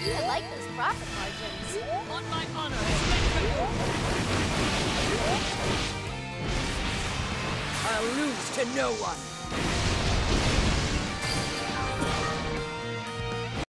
I like those profit margins. On my honor, I'll lose to no one.